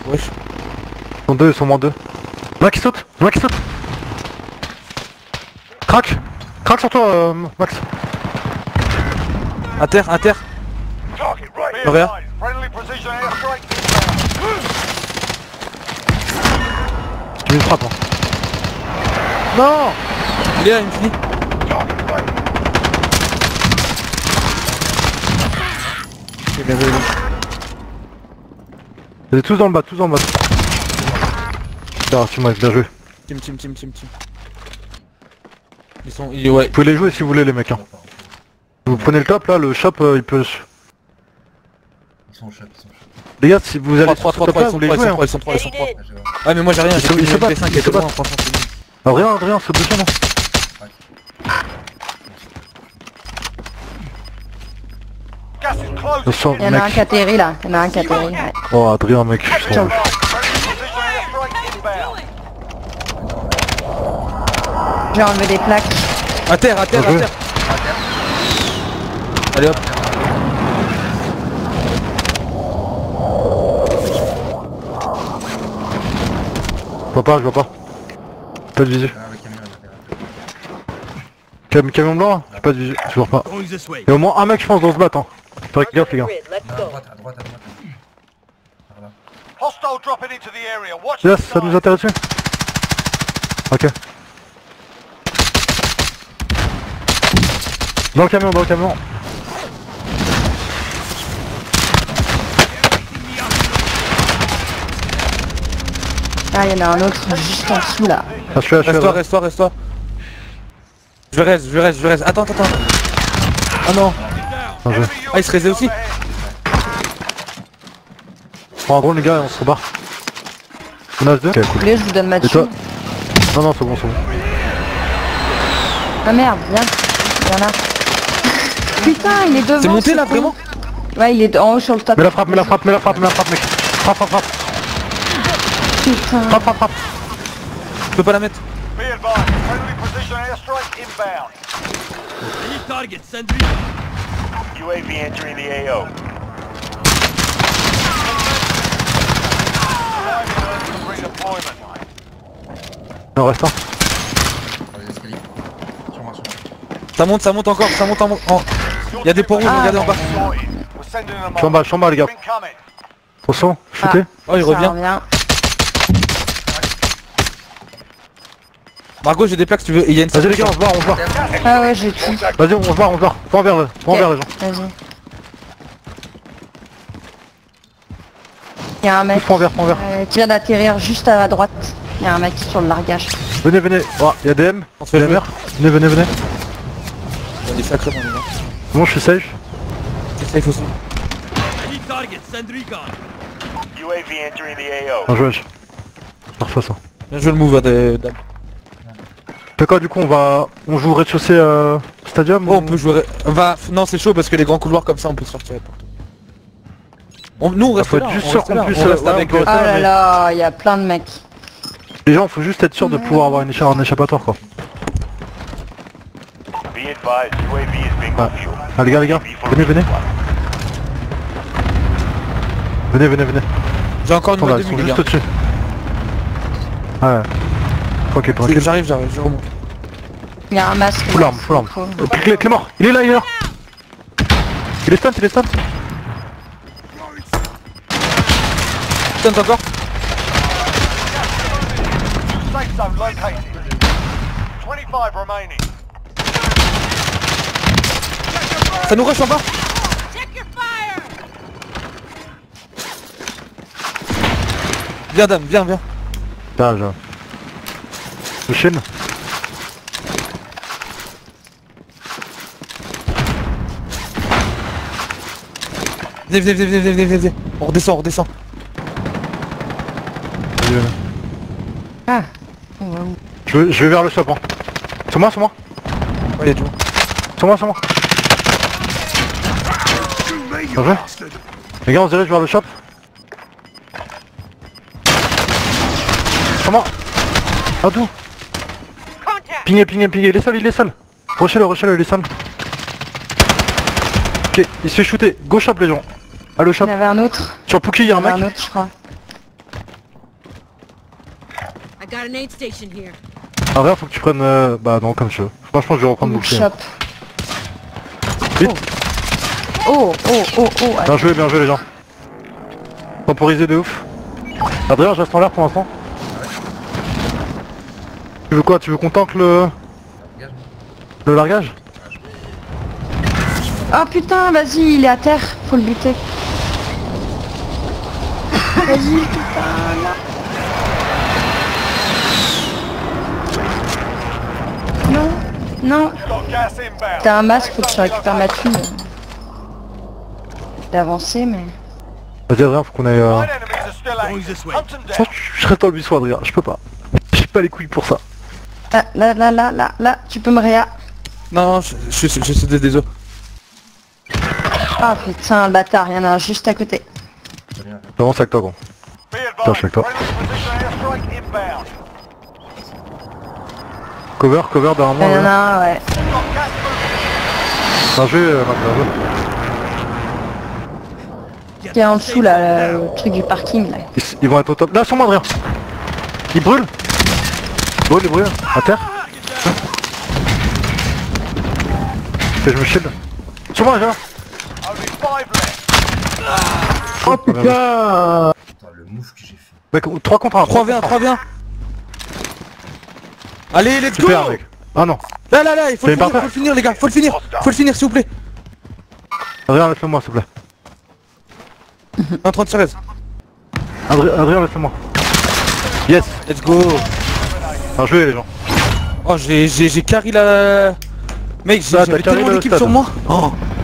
Wesh. Ils sont deux, ils sont moins deux. Y'en a qui saute, y'en a qui saute. Crac. Crac sur toi, Max. À terre, à terre. Regarde. Tu me frappes. Hein. Non. Il est là, il me finit. Ok, bien joué. Ils étaient tous dans le bas, tous dans le bas. Putain, tu m'as bien joué. Team. Ils sont... ouais. Vous pouvez les jouer si vous voulez les mecs. Hein. Vous prenez le top là, le shop il peut... Ils sont au shop, ils sont au shop. Les gars, si vous allez 3, sur ce top là, vous les jouez. Hein. ils sont 3. Ouais mais moi j'ai rien, j'ai Ils se une battent, MP5 qui ils est se de loin, battent. franchement c'est nul. Ah, rien, c'est blessé non. Je sens, Il y en a un mec. qui atterrit là, il y en a un qui atterrit. Ouais. Oh Adrien mec, je sens. J'ai enlevé des plaques. À terre. Allez hop. Je vois pas. Pas de visu. Ah, le camion est là. Camion blanc là. J'ai pas de visu, je vois pas. Il y a au moins un mec je pense dans ce bat hein. Faites gaffe les gars. À droite. Par là. Yes, ça nous intéresse. Ok. Dans le camion. Ah, il y en a un autre juste en dessous là. Ah, je suis là. Reste-toi. Je reste. Attends. Ah non. Bien joué. Ah il se raisait aussi. Prends un drone les gars et on se rebarre. On a 2. Ok Vous cool. voulez, je vous donne ma Et toi? thune. Non c'est bon. Ah merde, viens. Il y en a. Putain, il est devant. C'est monté ce là con. vraiment? Ouais, il est en haut sur le top. Mets la frappe mec. Frappe. Putain. Frappe. Je peux pas la mettre. UAV entering the AO. Il en reste un. Par les escaliers. Sur moi. Ça monte encore. Il y a des points rouges, regardez en bas. Je suis en bas les gars. Attention, shootez. Oh il Ça revient. Margot j'ai des plaques si tu veux. Et il y a une Vas-y les gars, on se barre. Ah ouais, j'ai tout. Vas-y, on se barre. Prends vers les gens. Vas-y. Il y a un mec Prends vers. qui vient d'atterrir juste à droite. Il y a un mec sur le largage. Venez. Oh, il y a DM. On se fait la le mer. Venez. On est sacrément bien. Bon, je suis safe. C'est safe aussi. UAV entering the AO. Bien joué. Je refais ça. Bien joué le move dame. Fait quoi du coup on joue au rez-de-chaussée stadium Oh, on peut jouer... Non c'est chaud parce que les grands couloirs comme ça on peut sortir. Nous on reste faut là, être juste on sûr reste qu'on là. puisse, On reste ouais, avec... on peut Oh là là, il y a plein de mecs. Les gens faut juste être sûr de pouvoir avoir un échappatoire quoi. Be advised, UAV is being Ah. fuel. Ah les gars, venez. J'ai encore une Ils sont là, balle ils de sont mille, juste les au-dessus. Ouais. Tranquille. gars. J'arrive, je remonte. Il y a un masque. Full arme. Clément, il est là. Il est stun. Putain encore. Safe zone located. 25 remaining. Ça nous rush en bas. Viens dame, viens. Là, le chaîne. Viens. On redescend. Ah. On va où? Je vais vers le shop hein. Sur moi. Ouais, y'a du monde. Sur moi. Bien joué. Les gars on se dirige vers le shop. Sur moi. À tout. Pingez, il est seul. Rushez-le, il est seul. Ok, il se fait shooter. Go shop les gens. Allô shop. Il y en avait un autre. Sur Pookie il y a un Il y en mec. avait un autre, je crois. I got an aid station here. Adrien, faut que tu prennes... Bah non, comme je veux. Franchement, je vais reprendre Ou bouclier. shop. Vite. Oh, oh, oh, oh. Bien joué les gens. Temporisé de ouf. Adrien, je reste en l'air pour l'instant. Tu veux quoi? Tu veux qu'on tente le largage? Oh putain, vas-y, il est à terre. Faut le buter. Vas-y, putain, là. Non, non. Got gas inbound. T'as un masque, faut que je récupère ma thune. J'ai avancé, mais... Vas-y Adrien, faut qu'on aille... Nine enemies are still active. Hunt them down. Je serais dans le buisson Adrien, je peux pas. J'ai pas les couilles pour ça. Là, tu peux me réa. Non, je suis désolé. Ah putain, le bâtard, y'en a un juste à côté. J'avance avec toi gros. Be Tiens, je suis avec advised. toi. Friendly precision airstrike inbound. Cover derrière moi. Y'en a Adrien. un, ouais. Got gas moving. Bien joué Mac, Qui est en dessous là, le truc du parking là. Ils vont être au top. Là sur moi Adrien. Il brûle. Il brûle. À terre. Et je me shield. Sur moi Adrien. Only 5 left. Oh putain. Putain, le move que j'ai fait. Mec, 3 contre 1. 3v1, 3v1. Allez, let's go. Super mec. Ah non. Là, il faut C'est le finir, parfait. faut le finir les gars, faut le finir s'il vous plaît. Adrien laisse-le moi s'il te plaît. 1 30 Adrien laisse-le moi. Yes. Let's go. Bien joué les gens. Oh j'ai carry la... Mec, Ça, t'as j'avais carry tellement le d'équipe stade. sur moi. Oh.